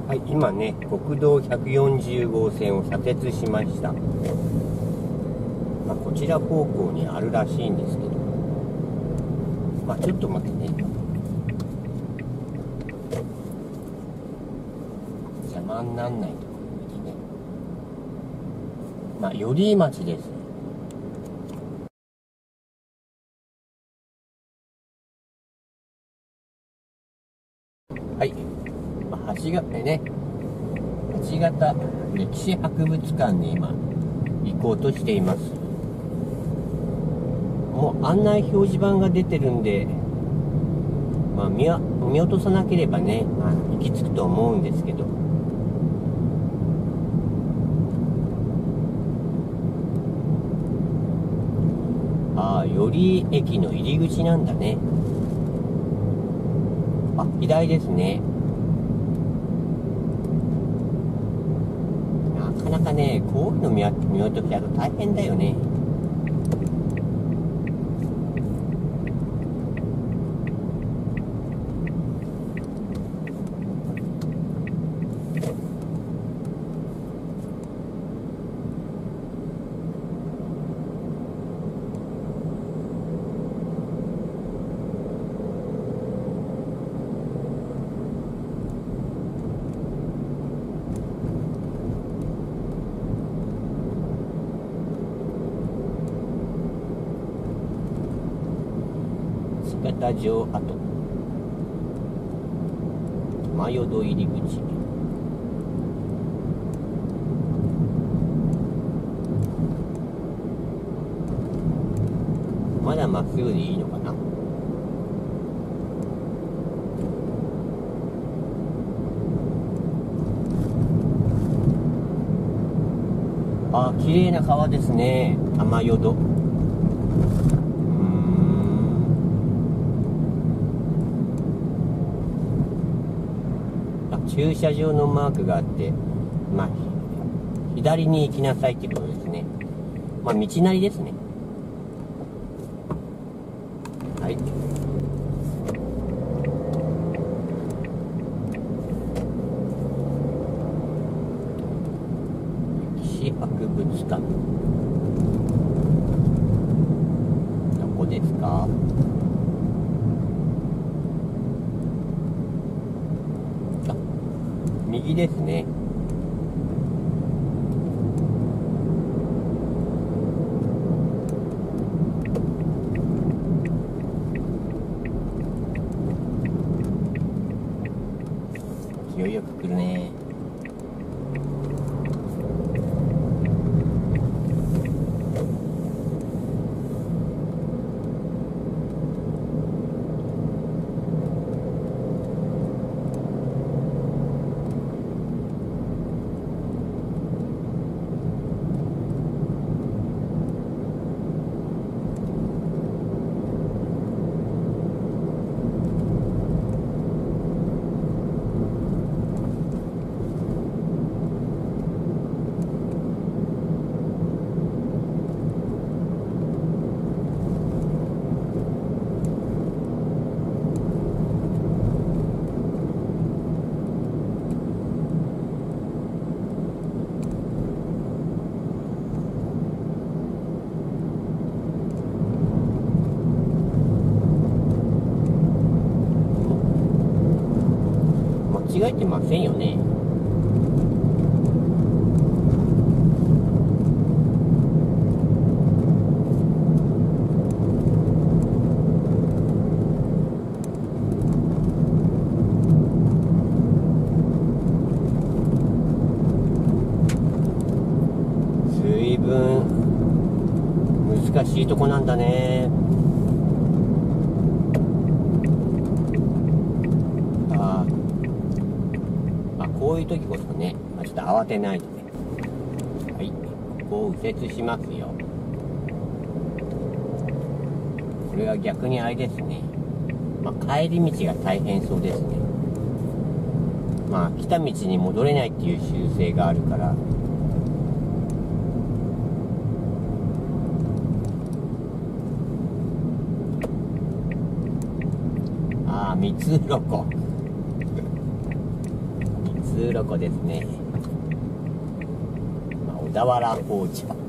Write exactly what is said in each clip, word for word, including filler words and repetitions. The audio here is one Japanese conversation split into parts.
はい、今ね、国道ひゃくよんじゅう号線を左折しました。まあ、こちら方向にあるらしいんですけど、まあ、ちょっと待ってね。邪魔になんないところにね。まあ、寄居町です。はい。まあ、橋がね、橋形歴史博物館に今行こうとしています。もう案内表示板が出てるんで、まあ、見, 見落とさなければね、まあ、行き着くと思うんですけど、ああ、寄居駅の入り口なんだね。あ、左ですね。なかなかね、こういうの見落としちゃうと大変だよね。潟城跡、玉淀入り口。まだまっすぐでいいのかな。あ、綺麗な川ですね、玉淀。駐車場のマークがあって、まあ、左に行きなさいってことですね。まあ、道なりですね。はい。歴史博物館。どこですか？右ですね。勢いよく来るね。間違えてませんよね。随分難しいとこなんだね。こういう時こそね、ちょっと慌てないでね。はい、ここを右折しますよ。これは逆にあれですね。まあ、帰り道が大変そうですね。まあ、来た道に戻れないっていう習性があるから。ああ、三つ鱗。三つ通路湖ですね。まあ、小田原放置場。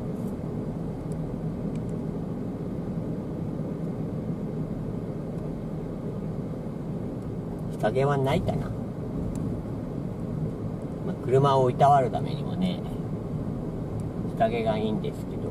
日陰はないかな。まあ、車をいたわるためにもね、日陰がいいんですけど。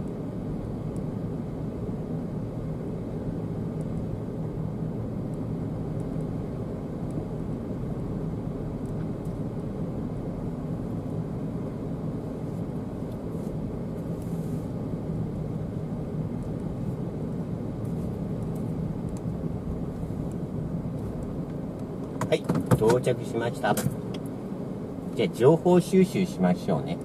はい、到着しました。じゃあ情報収集しましょうね。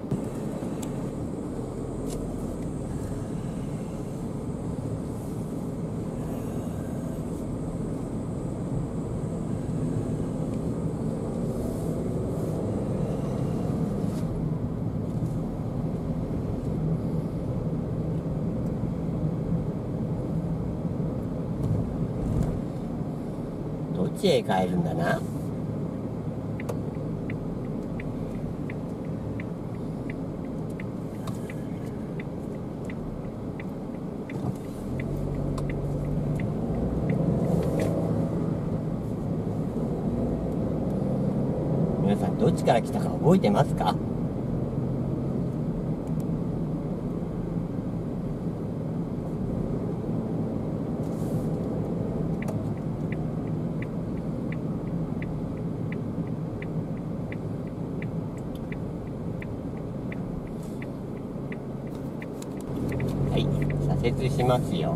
どっちへ帰るんだな。皆さんどっちから来たか覚えてますか？はい、左折しますよ。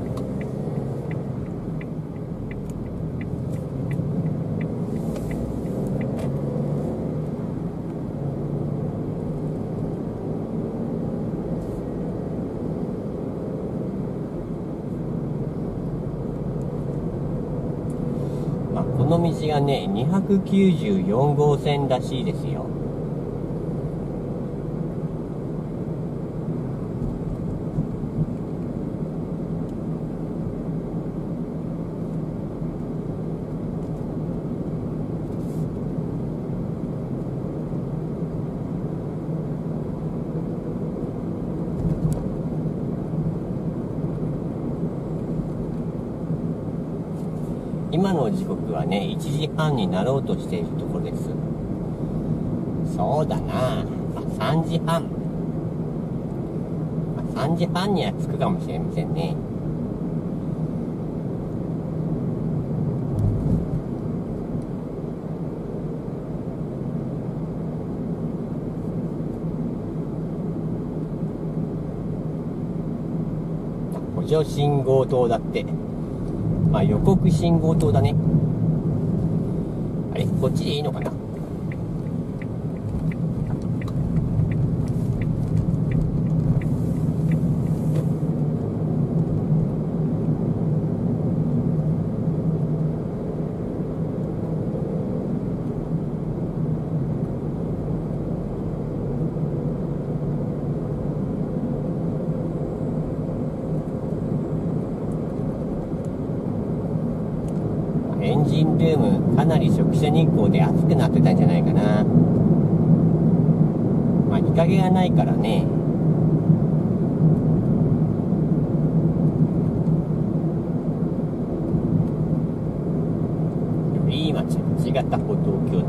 まあ、この道がね、にひゃくきゅうじゅうよん号線らしいですよ。今の時刻はね、いちじはんになろうとしているところです。そうだな、まあ、さんじはん、まあ、さんじはんには着くかもしれませんね。補助信号灯だって。まあ、予告信号灯だね。あれ、こっちでいいのかな。エンジンルーム、かなり直射日光で暑くなってたんじゃないかな。まあ、日陰がないからね。いい街、八ヶ田歩道橋って。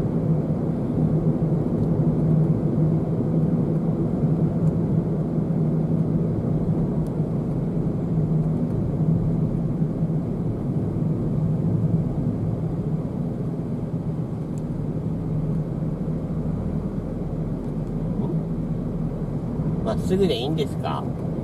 まっすぐでいいんですか？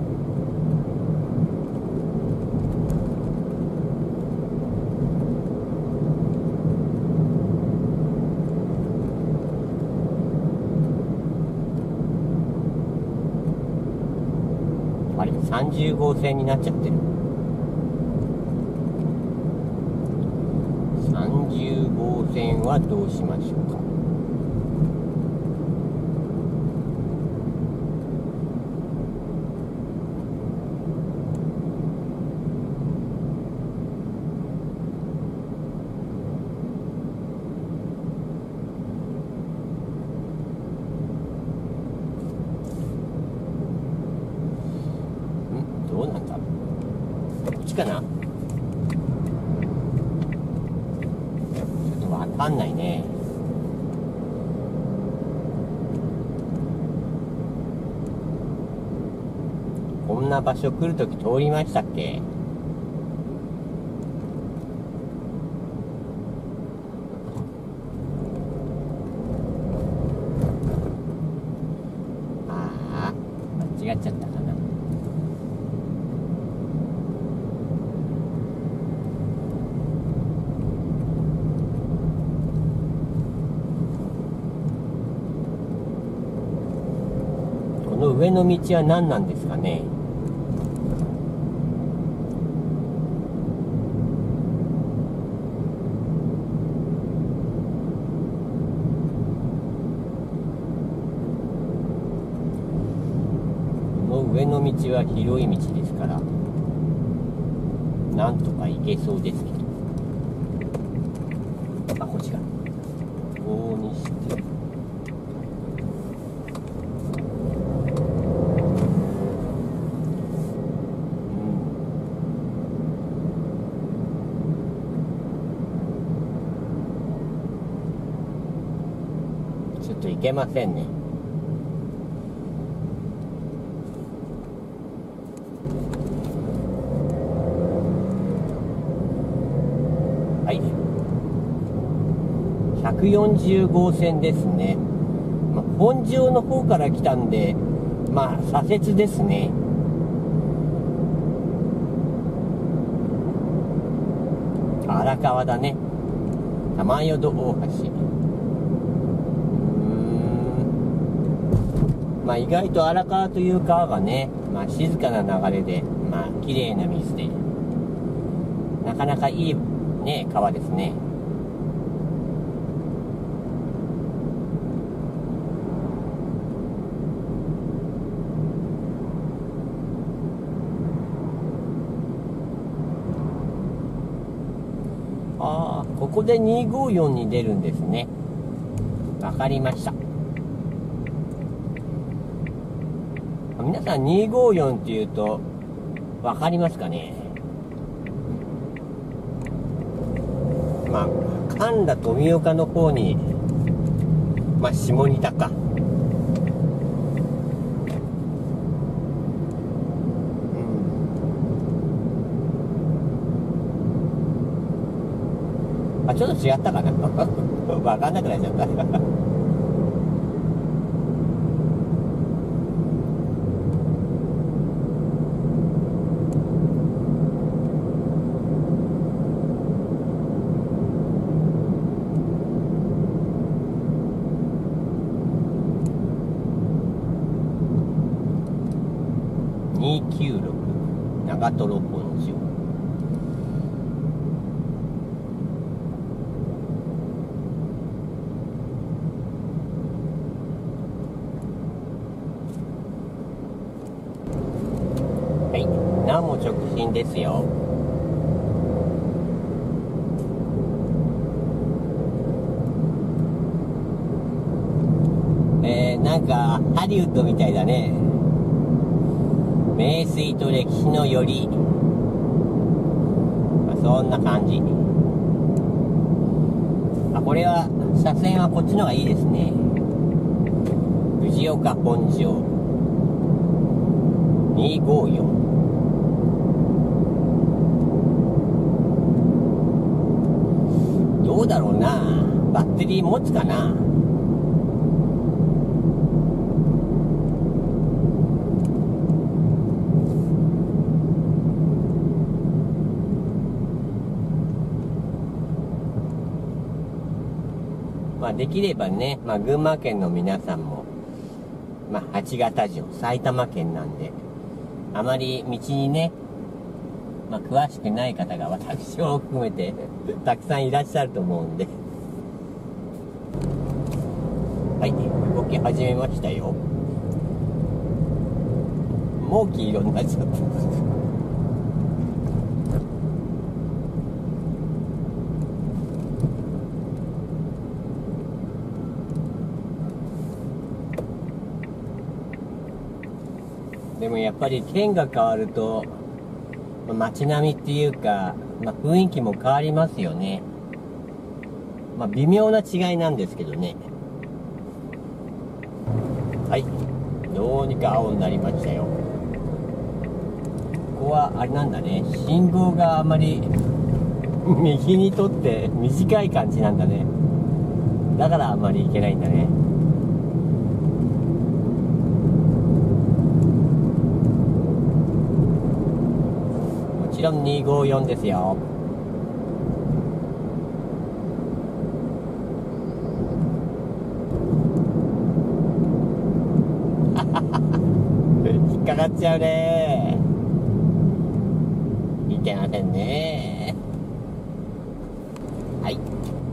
あれ、さんじゅう号線になっちゃってる。さんじゅう号線はどうしましょうか。 かな。ちょっとわかんないね。こんな場所来るとき通りましたっけ？ああ、間違っちゃったかな。この上の道は何なんですかね。上の道は広い道ですからなんとか行けそうですけど、あ、こっちか。こうにして、うん、ちょっと行けませんね。ひゃくよんじゅうごうせんですね。まあ、本庄の方から来たんで、まあ左折ですね。荒川だね。玉淀大橋。うーん。まあ意外と荒川という川がね、まあ静かな流れで、まあ綺麗な水で、なかなかいいね、川ですね。ああ、ここでにごよんに出るんですね。わかりました。皆さんにごよんって言うとわかりますかね。まあ神田富岡の方に、まあ下仁田か。あ、ちょっと違ったかなわかんなくなっちゃったにひゃくきゅうじゅうろく長瀞本庄。はい、なおも直進ですよ。えー、なんかハリウッドみたいだね。名水と歴史のより、まあ、そんな感じ。あ、これは車線はこっちの方がいいですね。藤岡本庄にごよん。どうだろうな、バッテリー持つかな。まあできればね、まあ群馬県の皆さんも、まあ八形城、埼玉県なんで、あまり道にね、まあ詳しくない方が私を含めてたくさんいらっしゃると思うんで。はい、動き始めましたよ。もう黄色になっちゃった。でもやっぱり県が変わると街並みっていうか、まあ、雰囲気も変わりますよね。まあ、微妙な違いなんですけどね。はい。どうにか青になりましたよ。ここは、あれなんだね。信号があまり、右にとって短い感じなんだね。だからあんまり行けないんだね。もちろんにごよんですよ。引っかかっちゃうね。いけませんね。はい。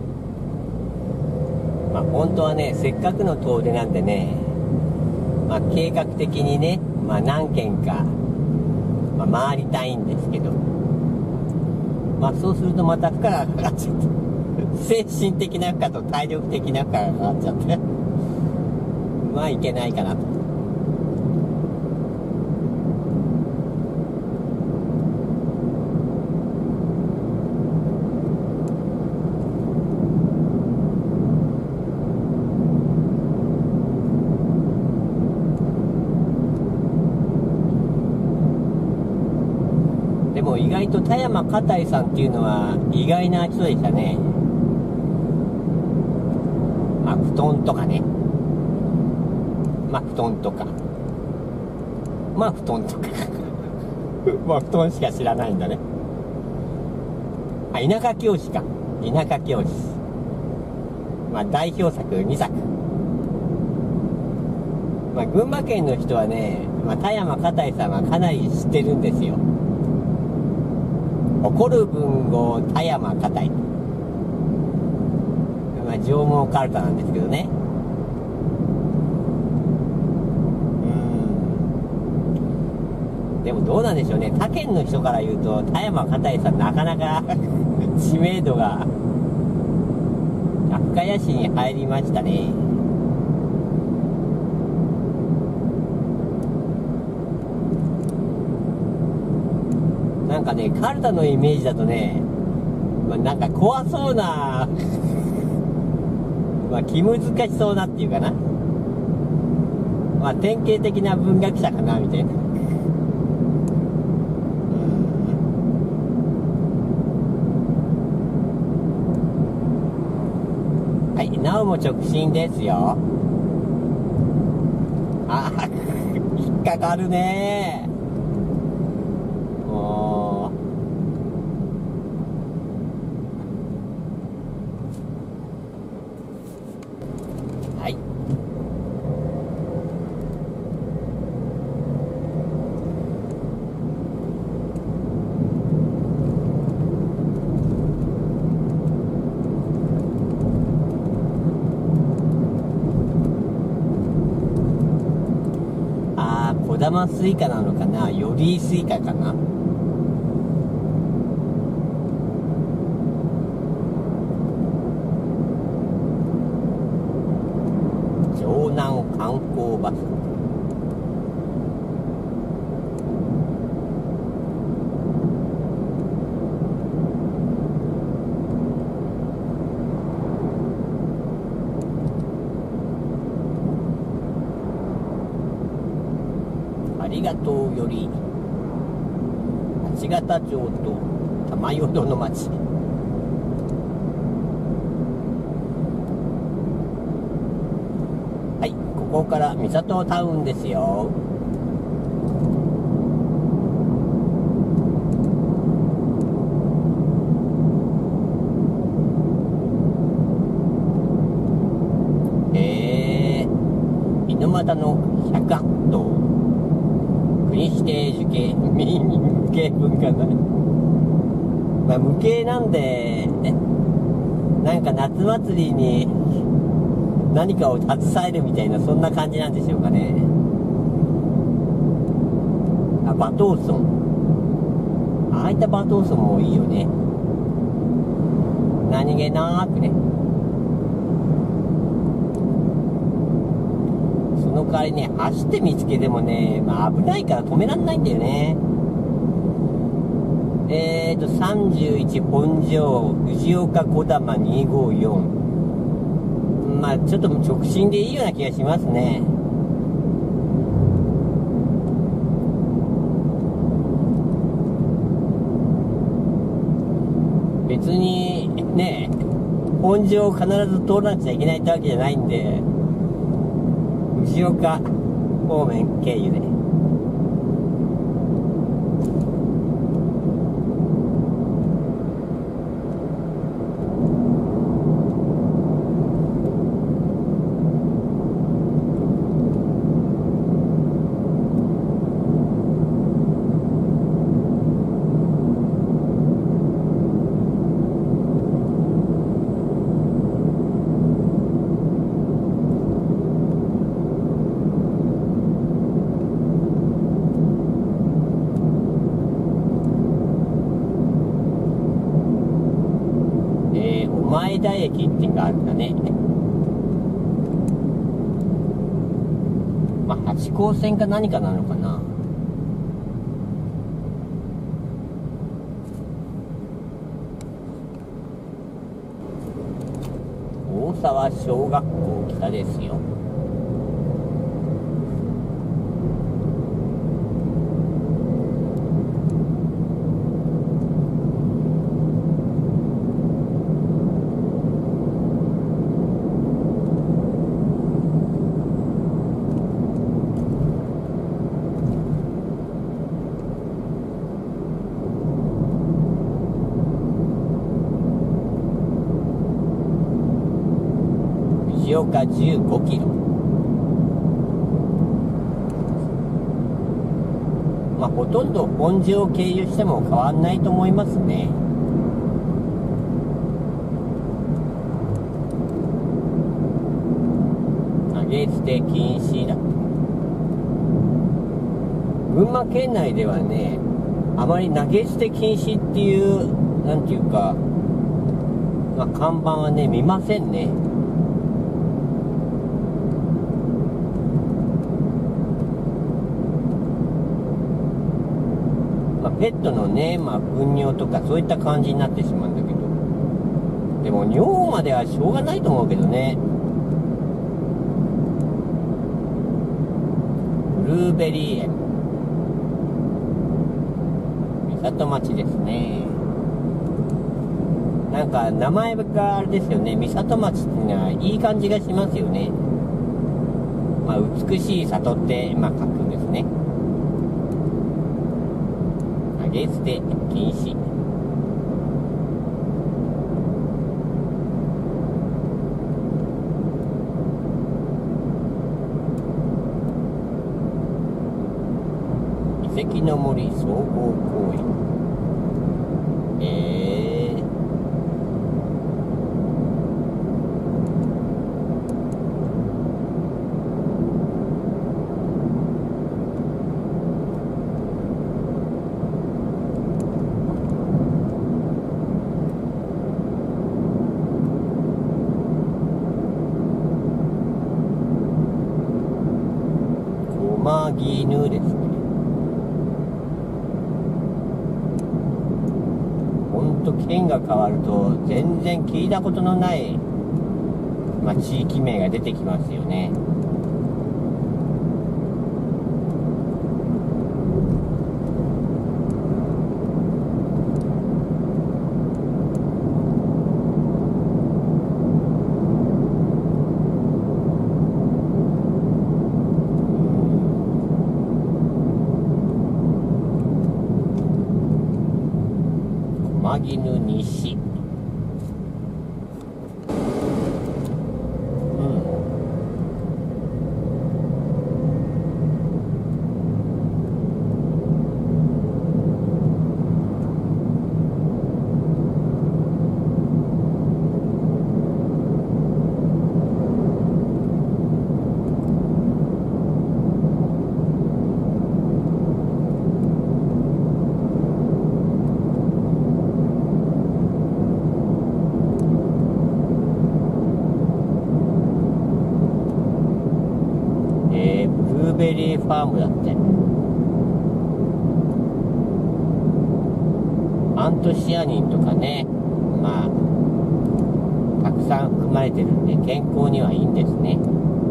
まあ本当はね、せっかくの遠出なんでね、まあ計画的にね、まあ何軒か、まあ、回りたいんですけど、まあそうするとまた負荷がかかっちゃって、精神的な負荷と体力的な負荷がかかっちゃって、まあいけないかなと。でも意外と田山かいさんっていうのは意外な人でしたね。まあ布団とかね。まあ布団とか。まあ布団とか。まあ布団しか知らないんだね。あ、田舎教師か。田舎教師。まあ代表作にさく。まあ群馬県の人はね、まあ田山かいさんはかなり知ってるんですよ。怒る文豪田山かい、まあ、上毛かるたなんですけどね。うん。でもどうなんでしょうね。他県の人から言うと田山かいさんなかなか知名度が深谷市に入りましたね。なんかね、カルタのイメージだとね、まあ、なんか怖そうなまあ気難しそうなっていうかな、まあ典型的な文学者かなみたいな。はい、なおも直進ですよ。ああ引っかかるね。はい。あー、小玉スイカなのかな、よりスイカかな。城南観光バス。ありがとうより八形町と玉淀の町。はい、ここから三郷タウンですよ。えー、猪俣の百八島国指定樹形無形文化財。まあ無形なんでなんか夏祭りに何かを携えるみたいな、そんな感じなんでしょうかね。あ、馬頭村。ああいった馬頭村もいいよね。何気なーくね。その代わりね、走って見つけてもね、まあ危ないから止めらんないんだよね。 えーと、さんじゅういち本庄、藤岡小玉にごよん。まあちょっと直進でいいような気がしますね。別にね、本庄を必ず通らなくちゃいけないってわけじゃないんで、藤岡方面経由で。前田駅っていうのがあるんだね。まあ八高線か何かなのかな。大沢小学校北ですよ。藤岡じゅうごキロ。まあほとんど本庄を経由しても変わんないと思いますね。投げ捨て禁止だ。群馬県内ではね、あまり投げ捨て禁止っていうなんていうか、まあ、看板はね見ませんね。ペットのね、まあ、糞尿とかそういった感じになってしまうんだけど、でも尿まではしょうがないと思うけどね。ブルーベリー園、三里町ですね。なんか名前があれですよね、三里町っていうのはいい感じがしますよね。まあ美しい里ってまあ書くんですね。投げ捨て禁止。遺跡の森総合公園。えー駒木犬ですね。ほんと県が変わると全然聞いたことのない、まあ、地域名が出てきますよね。駒木犬西。ブルーベリーファームだって。 ントシアニンとかね、まあたくさん含まれてるんで健康にはいいんですね。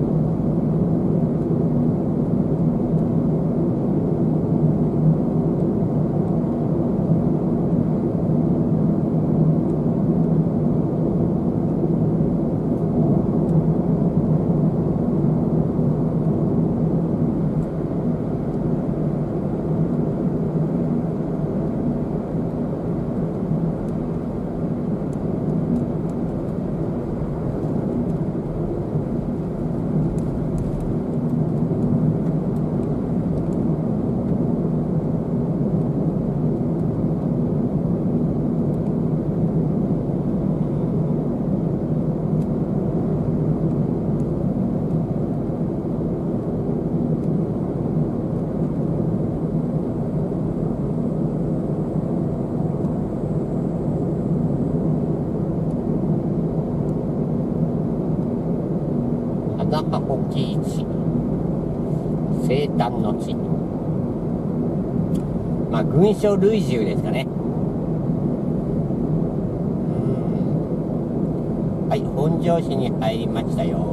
花箱木市生誕の地、まあ群書類従ですかね。うん、はい、本庄市に入りましたよ。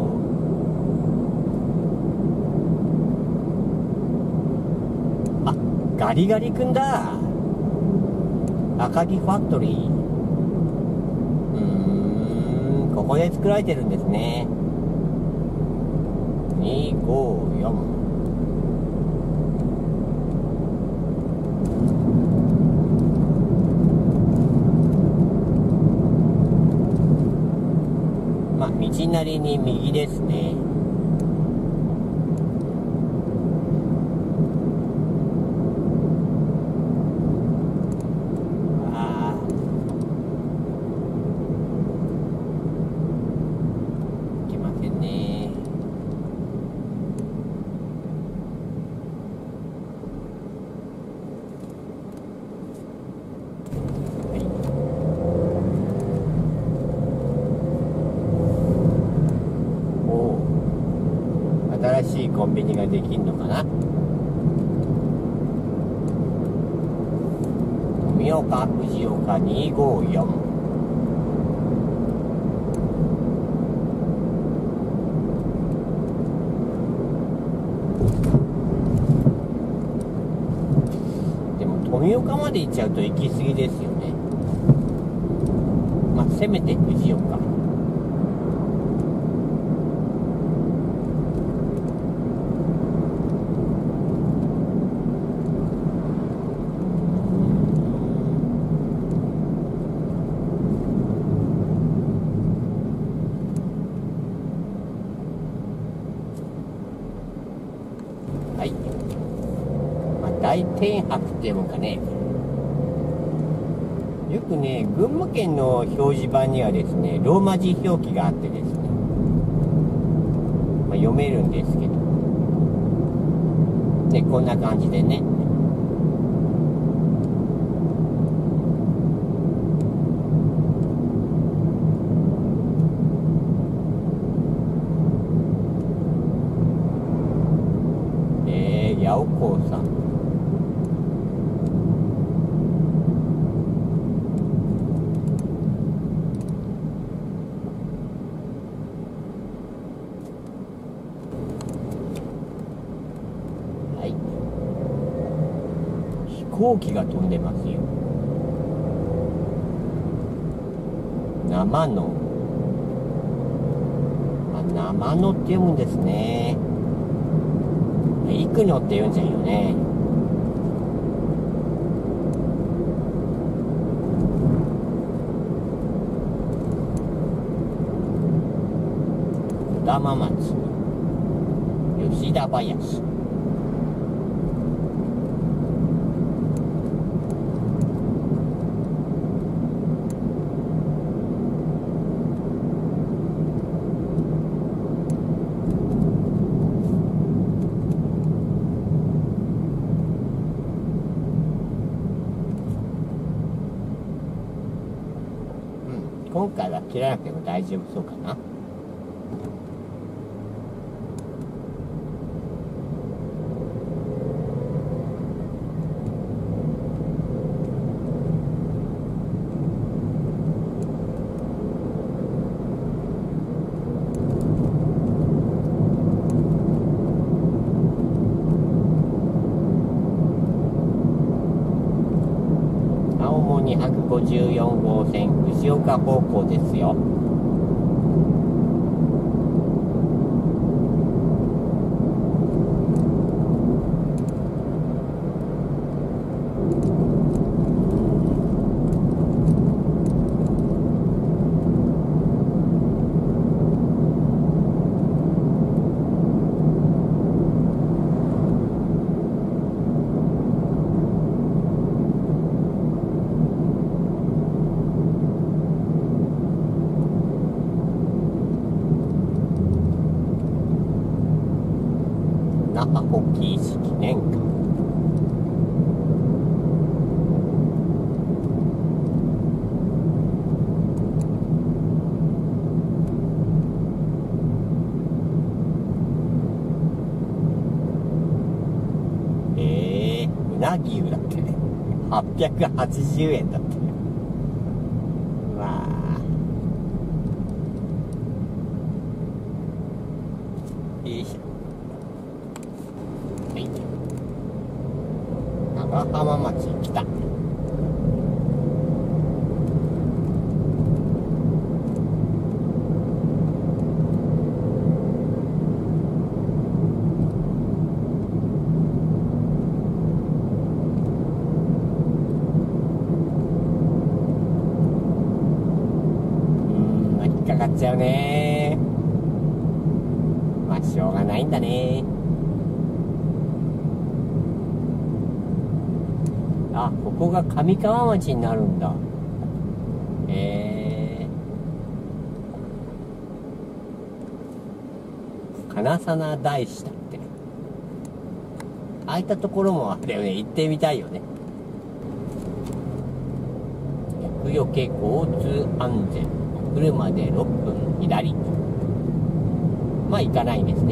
あ、ガリガリ君だ。赤城ファクトリー。うーん、ここで作られてるんですね。にごよん、まあ道なりに右ですね。ああ、いけませんね。新しいコンビニができんのかな。富岡藤岡にごよん、でも富岡まで行っちゃうと行き過ぎですよね。まあせめて藤岡。はい、まあ、大天白っていうもんかね。よくね、群馬県の表示板にはですね、ローマ字表記があってですね、まあ、読めるんですけど、ね、こんな感じでね。八尾港さん、はい、飛行機が飛んでますよ。生野、あ、生野って読むんですね。幾野って言うんじゃんよね。児玉町、吉田林、今回は切らなくても大丈夫そうかな。 じゅうよんごうせん牛岡方向ですよ。那覇国旗石記念館。えー、うなぎ牛だってね。はっぴゃくはちじゅうえんだって。うわー。よいしょ。長浜町来た。うん、引っかかっちゃうね。まあしょうがないんだね。あ、ここが上川町になるんだ。へえ。金沢大師だって。ああいったところもあれよね、行ってみたいよね。厄除け交通安全。車でろっぷん左。まあ行かないんですね。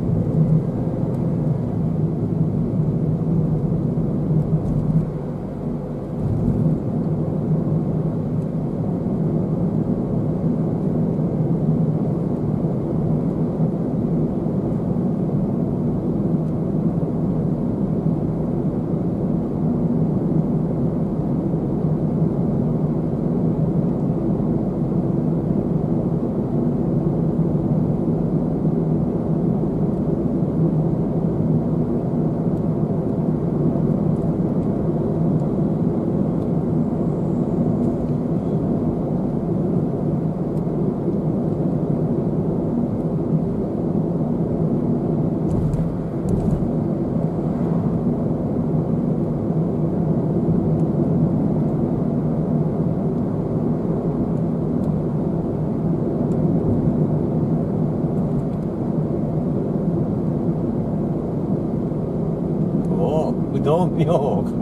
うどん明王が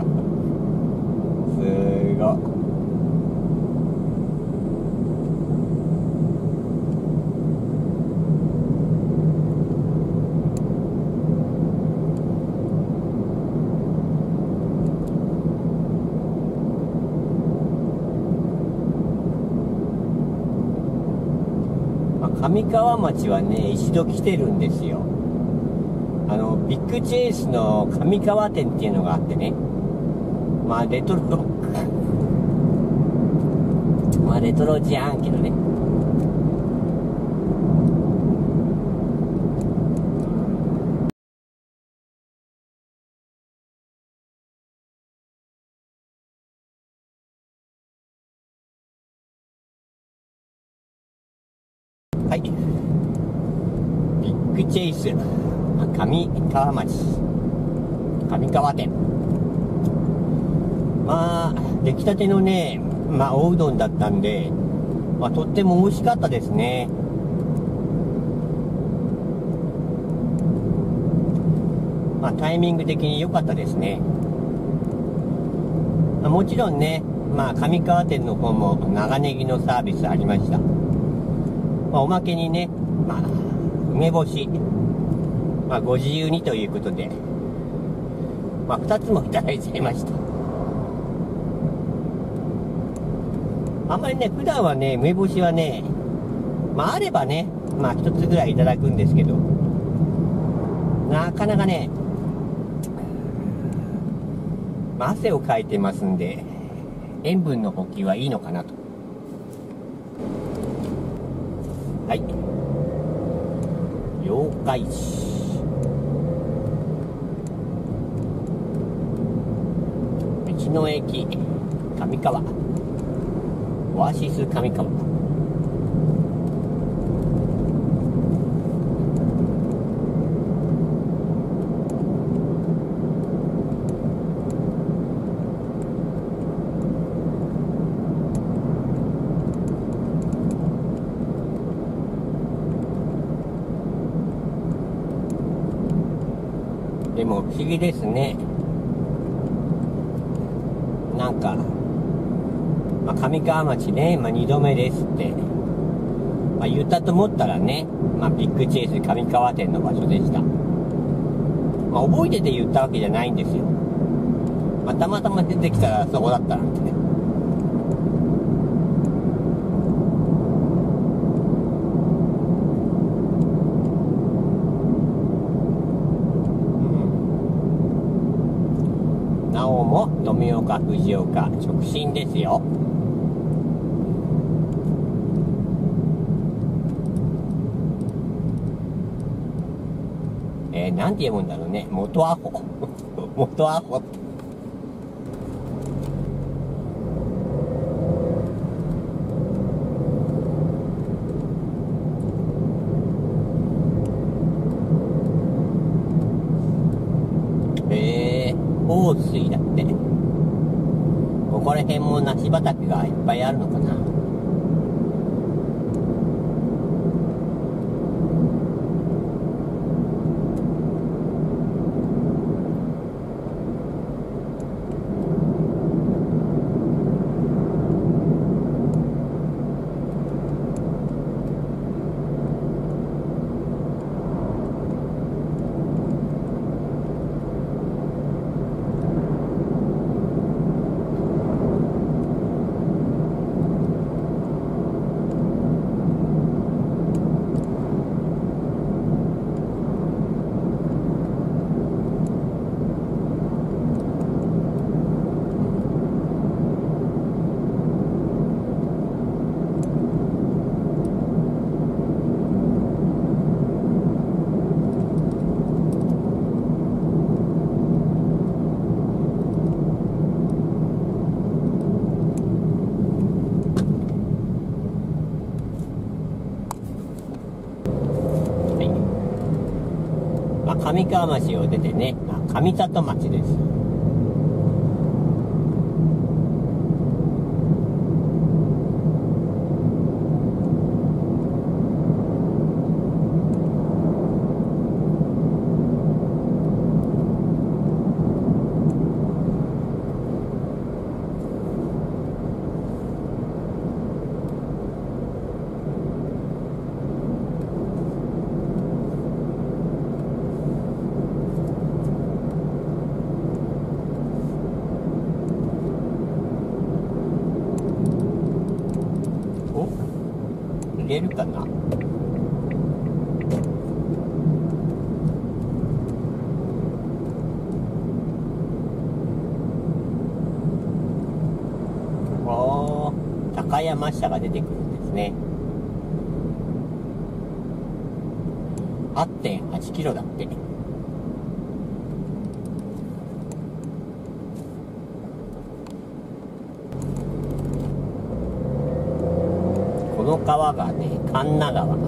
すごい。上川町はね、一度来てるんですよ。あの、ビッグチェイスの上川店っていうのがあってね。まあ、レトロ、まあ、レトロじゃんけどね。はい。ビッグチェイス。上川町上川店、まあ出来たてのね、まあおうどんだったんで、まあ、とっても美味しかったですね。まあタイミング的に良かったですね。まあ、もちろんね、まあ上川店の方も長ネギのサービスありました。まあ、おまけにね、まあ梅干し、まあ、ご自由にということで、まあ、ふたつもいただいちゃいました。あんまりね、普段はね、梅干しはね、まあ、あればね、まあ、ひとつぐらいいただくんですけど、なかなかね、まあ、汗をかいてますんで、 塩分の補給はいいのかなと。はい、八日市。道の駅上川、オアシス上川。でも不思議ですね。なんか、まあ、上川町ね、まあ、にどめですって、まあ、言ったと思ったらね、まあ、ビッグチェイス上川店の場所でした。まあ、覚えてて言ったわけじゃないんですよ。まあ、たまたま出てきたらそこだったなんてね。なおも富岡藤岡直進ですよ。えー、なんて読むんだろうね。元アホ元アホって。えー、放水だって。ここら辺も梨畑がいっぱいあるのかな。上川町を出てね、上里町です。入れるかな。おー、高山車が出てくるんですね。 はちてんはちキロだって。この川がね、神流川。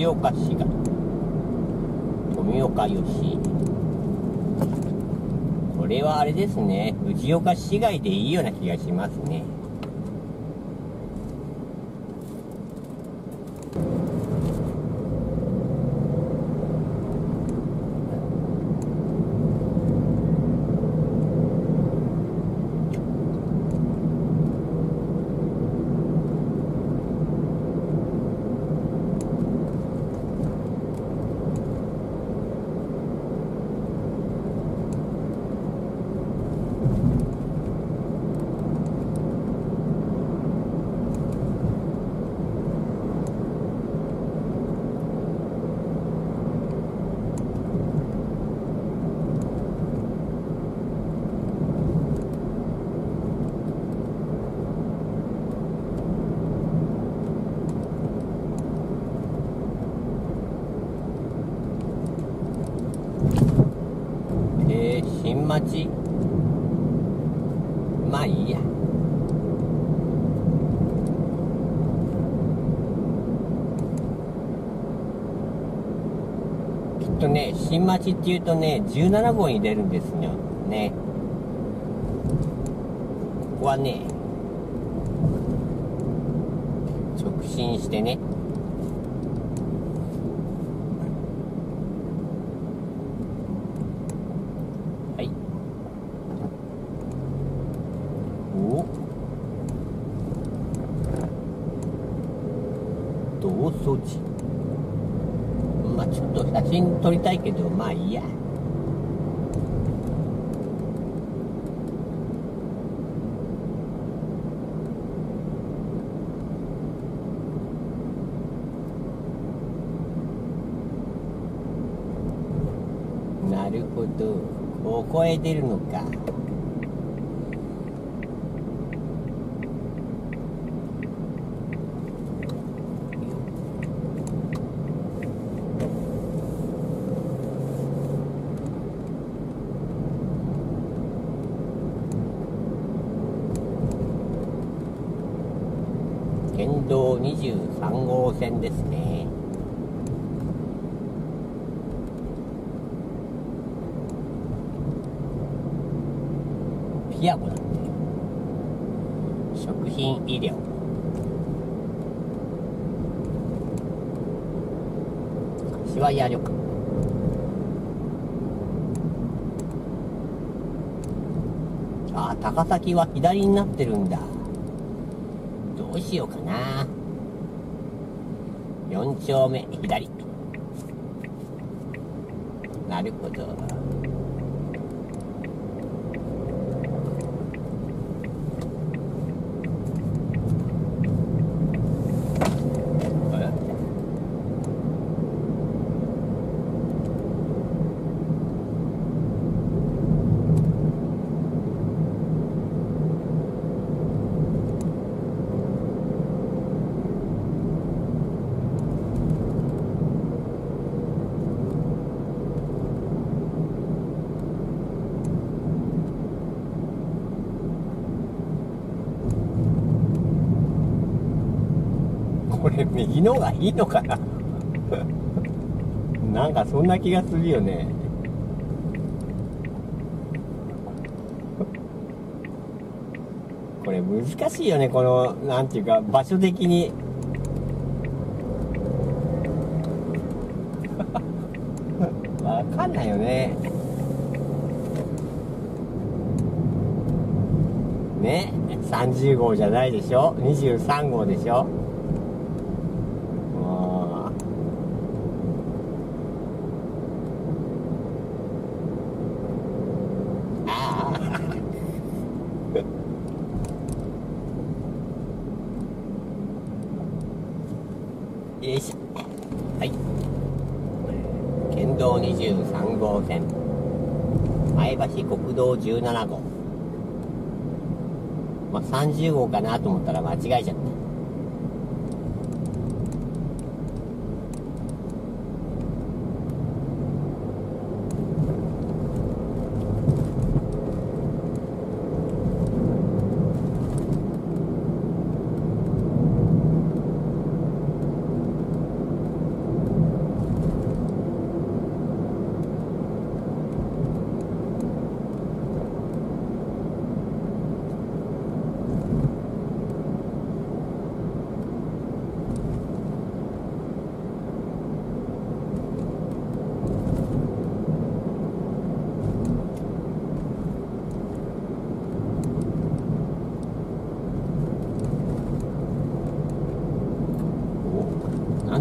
藤岡市街、富岡義秀。これはあれですね、藤岡市街でいいような気がしますね。新町、まあいいや。きっとね、新町っていうとね、じゅうなな号に出るんですよね。ここはね、直進してね、道祖寺。まあちょっと写真撮りたいけど、まあいいや。なるほど、ここへ出るのか。県道にじゅうさん号線ですね。ピアゴなんて食品医療、柏屋旅館。あ、高崎は左になってるんだ。どうしようかな。よん丁目左。なるほど。これ右の方がいいのかななんかそんな気がするよね。これ難しいよね、このなんていうか場所的にわかんないよね。ね、さんじゅう号じゃないでしょ、にじゅうさん号でしょ。よいしょ。はい。県道にじゅうさん号線。前橋国道じゅうなな号。まあ、さんじゅう号かなと思ったら間違えちゃった。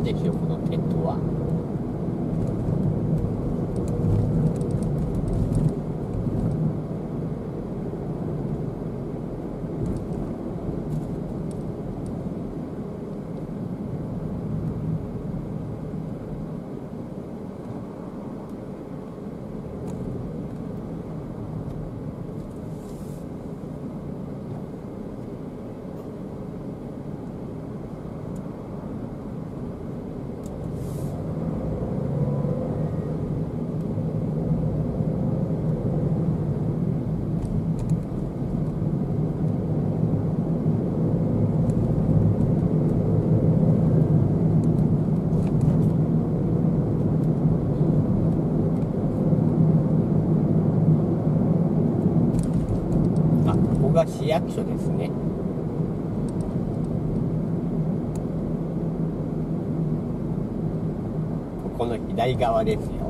なんでしょう、このテントは。ここが市役所ですね。ここの左側ですよ。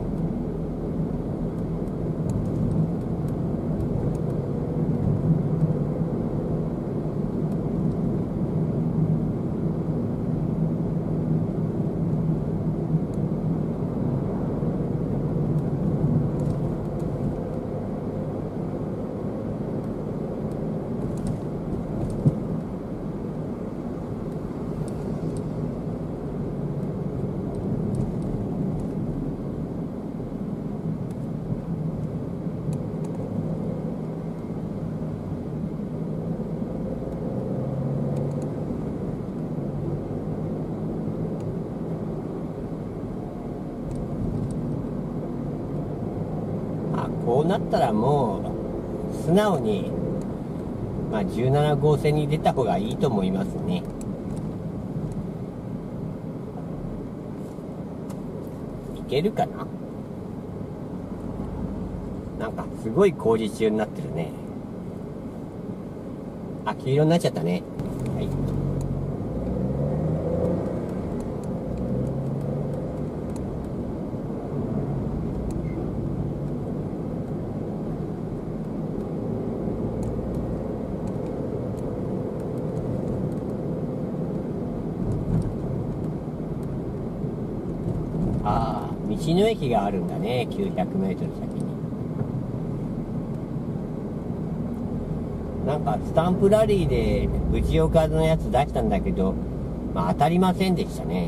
こうなったらもう素直に、まあ、じゅうなな号線に出た方がいいと思いますね。いけるかな。なんかすごい工事中になってるね。あ、黄色になっちゃったね。はい。ああ、道の駅があるんだね、きゅうひゃくメートル先に。なんかスタンプラリーで藤岡のやつ出したんだけど、まあ当たりませんでしたね。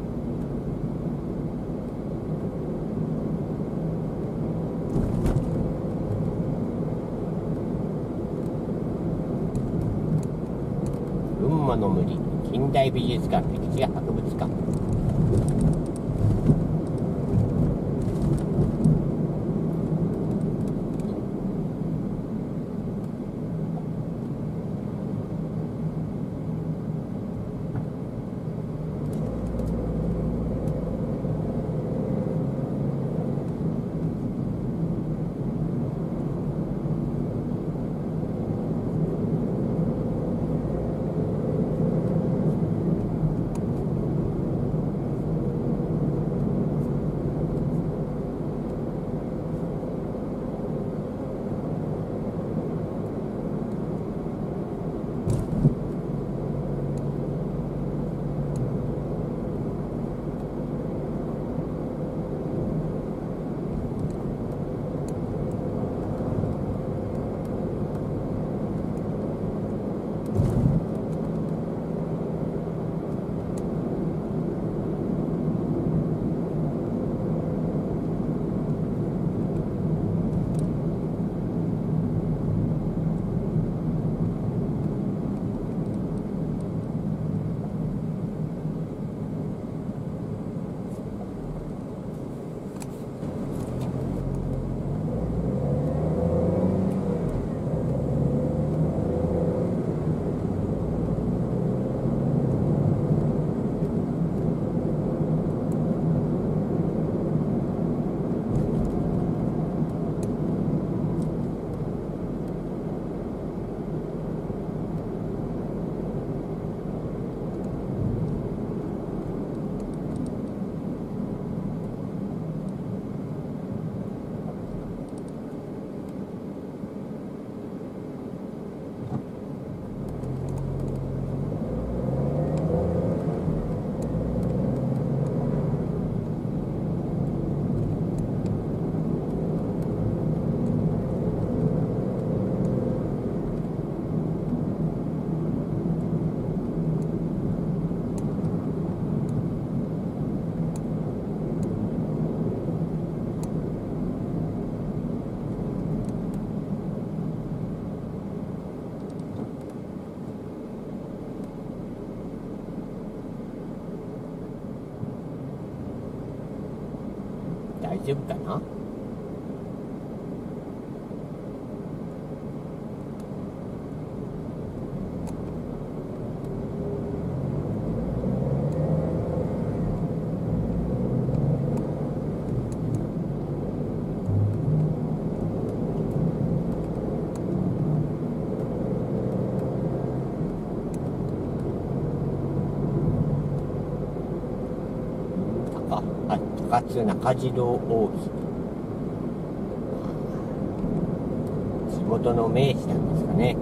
群馬の森近代美術館歴史博物館。 丈夫かな。あ、高津中次郎大木、地元の名士なんですかね。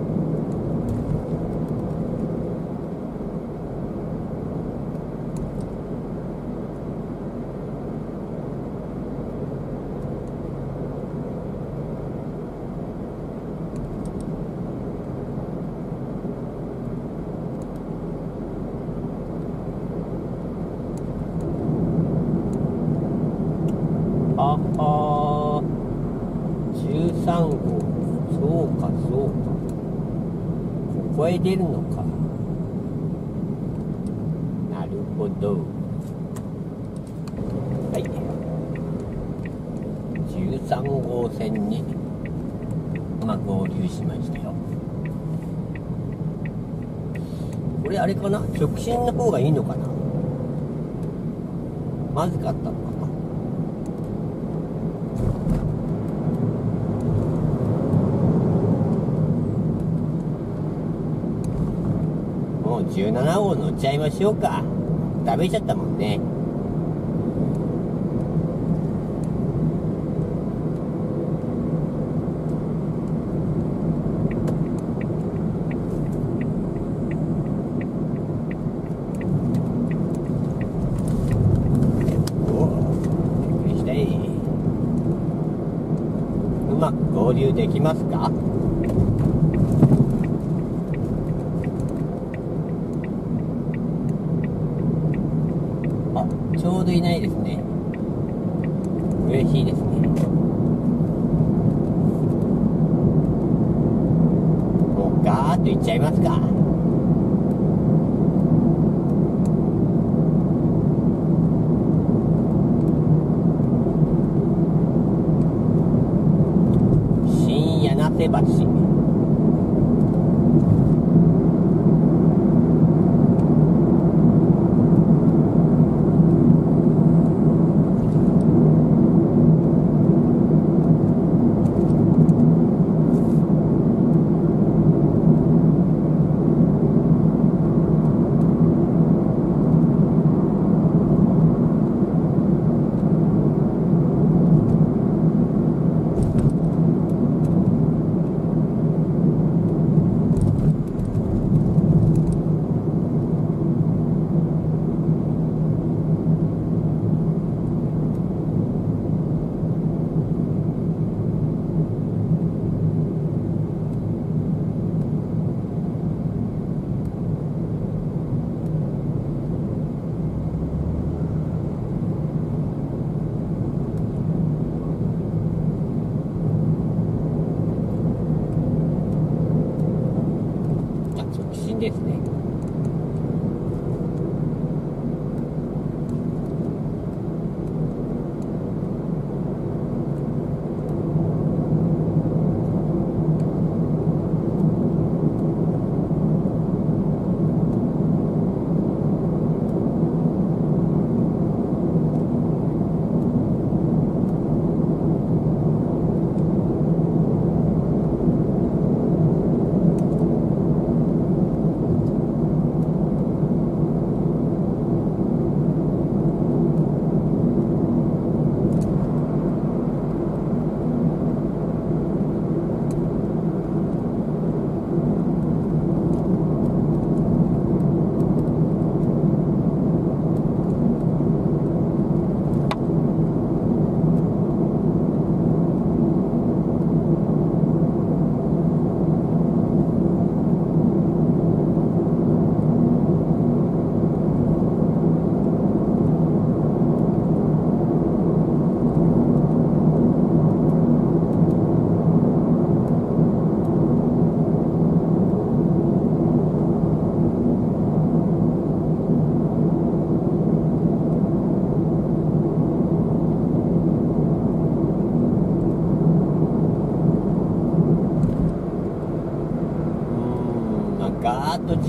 ああ、じゅうさんごう、そうかそうか、ここへ出るのか。なるほど。はい、じゅうさんごうせんに、まあ、合流しましたよ。これあれかな、直進の方がいいのかな。まずかったのかな。もうじゅうななごう乗っちゃいましょうか。食べちゃったもんね。おお、びっくりしたい。うまく合流できますか。ちょうどいないですね。嬉しいですね。もうガーッといっちゃいますか。新柳瀬橋。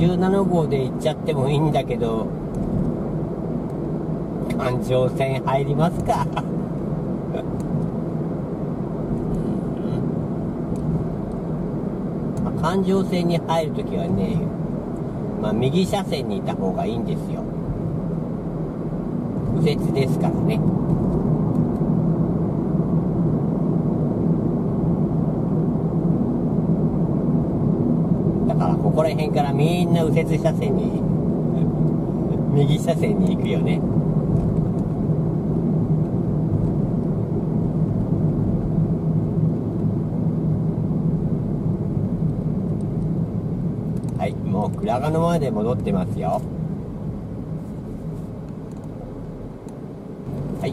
じゅうななごうで行っちゃってもいいんだけど、環状線入りますか。まあ、環状線に入るときはね、まあ、右車線にいた方がいいんですよ。右折ですからね。だからここら辺からみんな右折車線に右車線に行くよね。はい、もう倉賀野まで戻ってますよ。はい。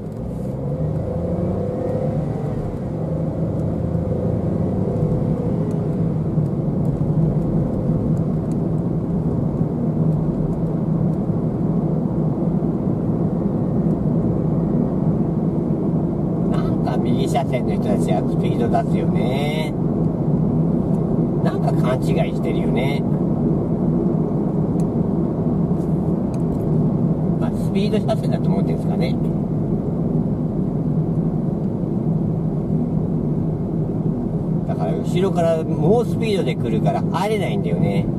なんか右車線の人たちはスピード出すよね。なんか勘違いしてるよね。まあスピード車線だと思ってるんですかね。だから後ろから猛スピードで来るから入れないんだよね。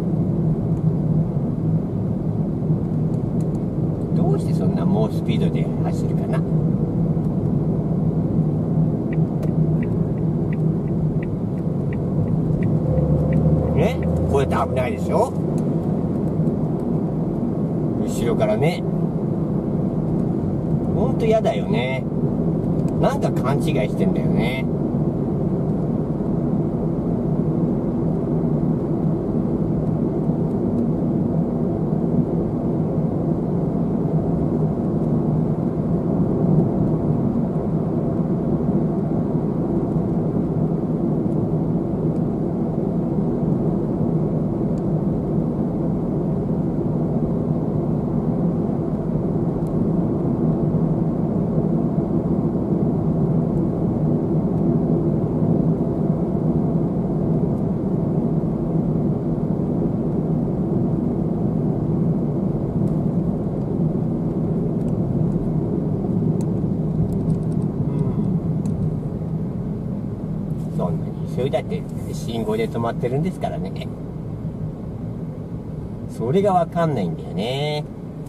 どうしてそんな猛スピードで走るかな。ね、こうやって危ないでしょ、後ろからね。ほんと嫌だよね。なんか勘違いしてんだよね。そんなに急いだって信号で止まってるんですからね。それがわかんないんだよね。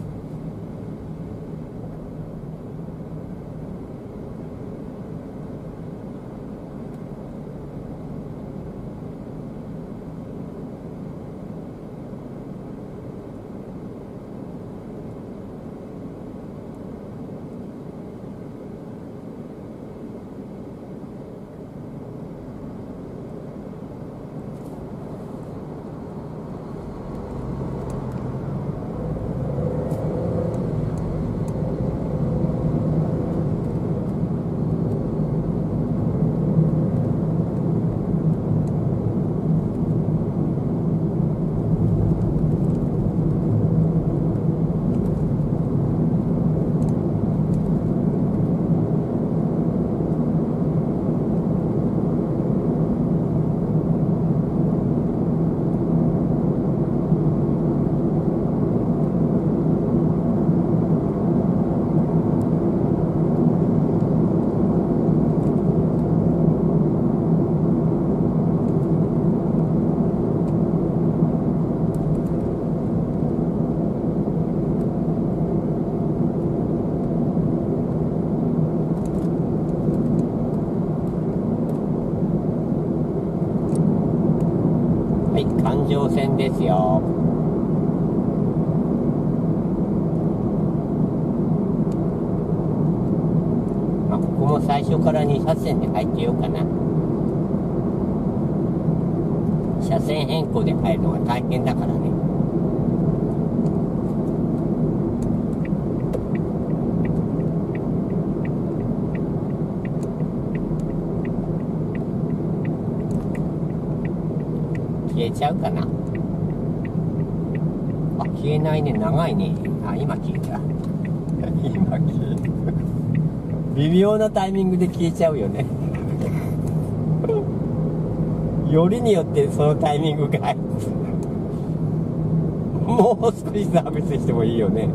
はい、環状線ですよ。まあ、ここも最初からに車線で入ってようかな。車線変更で入るのが大変だからね。消えちゃうかな。あ、消えないね。長いね。あ、今消えた。今消えた。微妙なタイミングで消えちゃうよね。よりによってそのタイミングがもう少しサービスしてもいいよね。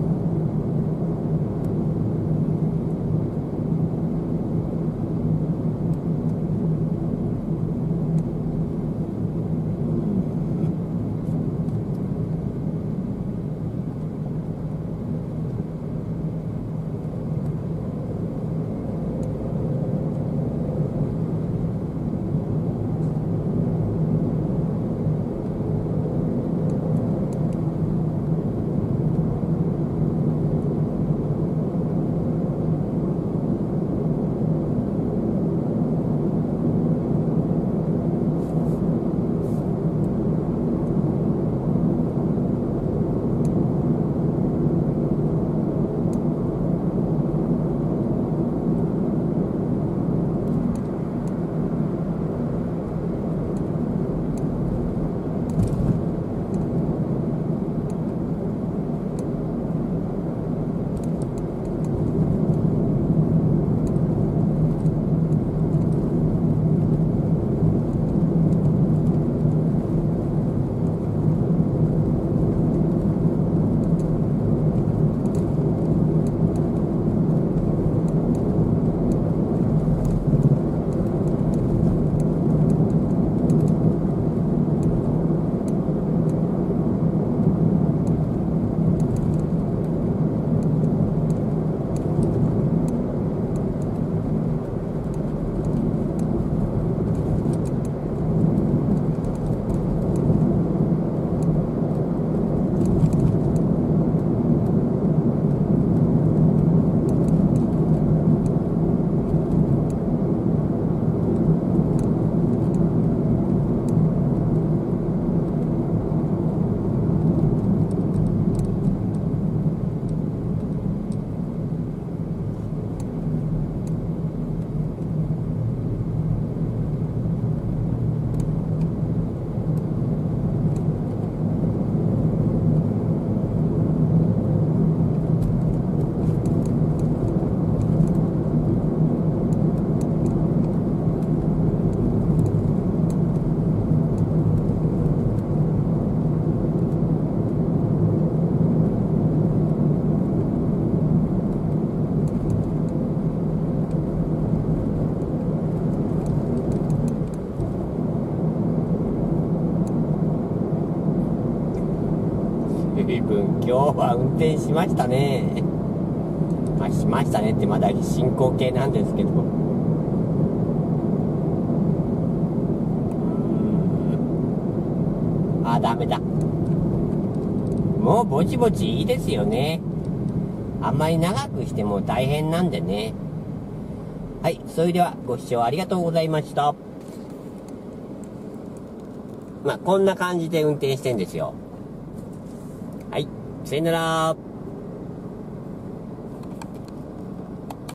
随分今日は運転しましたね。まあしましたねってまだ進行形なんですけど、あ、ダメだ。もうぼちぼちいいですよね。あんまり長くしても大変なんでね。はい、それではご視聴ありがとうございました。まあこんな感じで運転してんですよ。はい、さよなら。